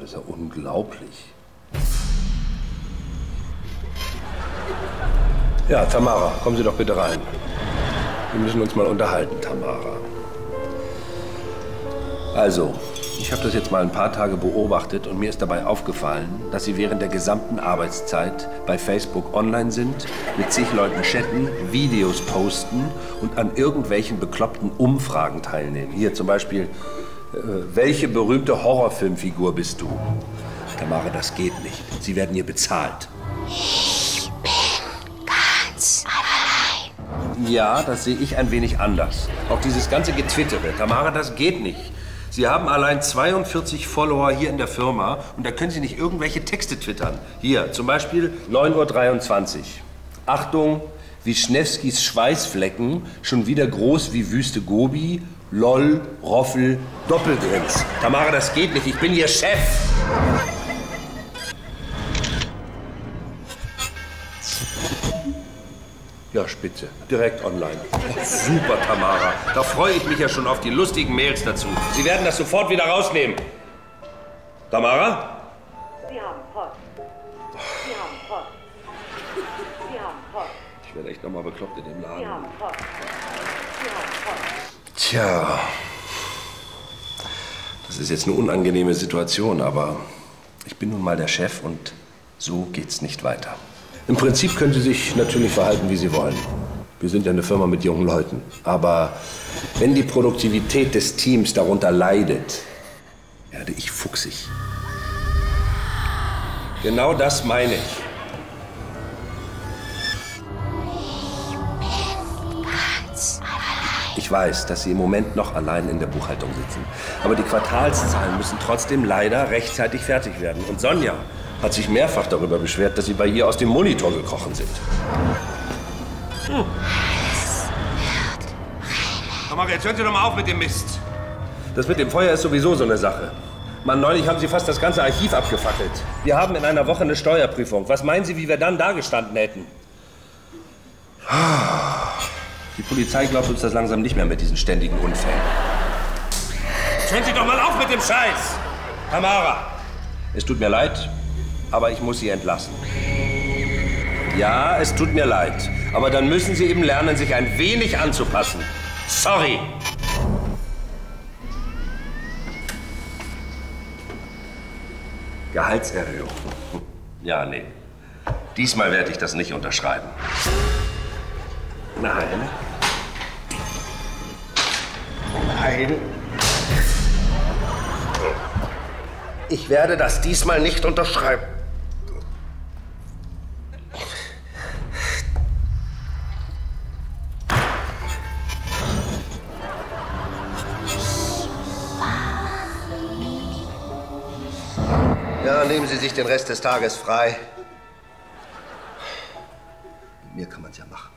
ist ja unglaublich. Ja, Tamara, kommen Sie doch bitte rein. Wir müssen uns mal unterhalten, Tamara. Also, ich habe das jetzt mal ein paar Tage beobachtet und mir ist dabei aufgefallen, dass Sie während der gesamten Arbeitszeit bei Facebook online sind, mit zig Leuten chatten, Videos posten und an irgendwelchen bekloppten Umfragen teilnehmen. Hier zum Beispiel, welche berühmte Horrorfilmfigur bist du? Tamara, das geht nicht. Sie werden hier bezahlt. Ich bin ganz allein. Ja, das sehe ich ein wenig anders. Auch dieses ganze Getwittere. Tamara, das geht nicht. Sie haben allein 42 Follower hier in der Firma und da können Sie nicht irgendwelche Texte twittern. Hier, zum Beispiel 9:23 Uhr. Achtung, Wischnewskis Schweißflecken, schon wieder groß wie Wüste Gobi, LOL, Roffel, Doppelgrins. Tamara, das geht nicht, ich bin Ihr Chef. Ja, spitze. Direkt online. Oh, super, Tamara. Da freue ich mich ja schon auf die lustigen Mails dazu. Sie werden das sofort wieder rausnehmen. Tamara? Sie haben Post. Sie haben Post. Sie haben Post. Ich werde echt nochmal bekloppt in dem Laden. Sie haben Post. Sie haben Post. Tja. Das ist jetzt eine unangenehme Situation, aber ich bin nun mal der Chef und so geht's nicht weiter. Im Prinzip können Sie sich natürlich verhalten, wie Sie wollen. Wir sind ja eine Firma mit jungen Leuten. Aber wenn die Produktivität des Teams darunter leidet, werde ich fuchsig. Genau das meine ich. Ich weiß, dass Sie im Moment noch allein in der Buchhaltung sitzen. Aber die Quartalszahlen müssen trotzdem leider rechtzeitig fertig werden. Und Sonja hat sich mehrfach darüber beschwert, dass Sie bei ihr aus dem Monitor gekrochen sind. Tamara, jetzt hören Sie doch mal auf mit dem Mist. Das mit dem Feuer ist sowieso so eine Sache. Mann, neulich haben Sie fast das ganze Archiv abgefackelt. Wir haben in einer Woche eine Steuerprüfung. Was meinen Sie, wie wir dann dagestanden hätten? Die Polizei glaubt uns das langsam nicht mehr mit diesen ständigen Unfällen. Jetzt hören Sie doch mal auf mit dem Scheiß! Tamara, es tut mir leid, aber ich muss Sie entlassen. Ja, es tut mir leid, aber dann müssen Sie eben lernen, sich ein wenig anzupassen. Sorry! Gehaltserhöhung. Ja, nee. Diesmal werde ich das nicht unterschreiben. Nein. Nein. Ich werde das diesmal nicht unterschreiben. Ja, nehmen Sie sich den Rest des Tages frei. Mit mir kann man es ja machen.